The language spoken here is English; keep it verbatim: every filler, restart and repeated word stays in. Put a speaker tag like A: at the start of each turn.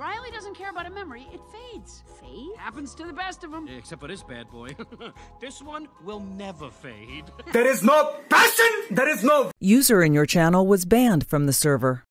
A: Riley doesn't care about a memory. It fades.
B: Fade?
A: Happens to the best of them.
C: Except for this bad boy. This one will never fade.
D: There is no passion! There is no...
E: User in your channel was banned from the server.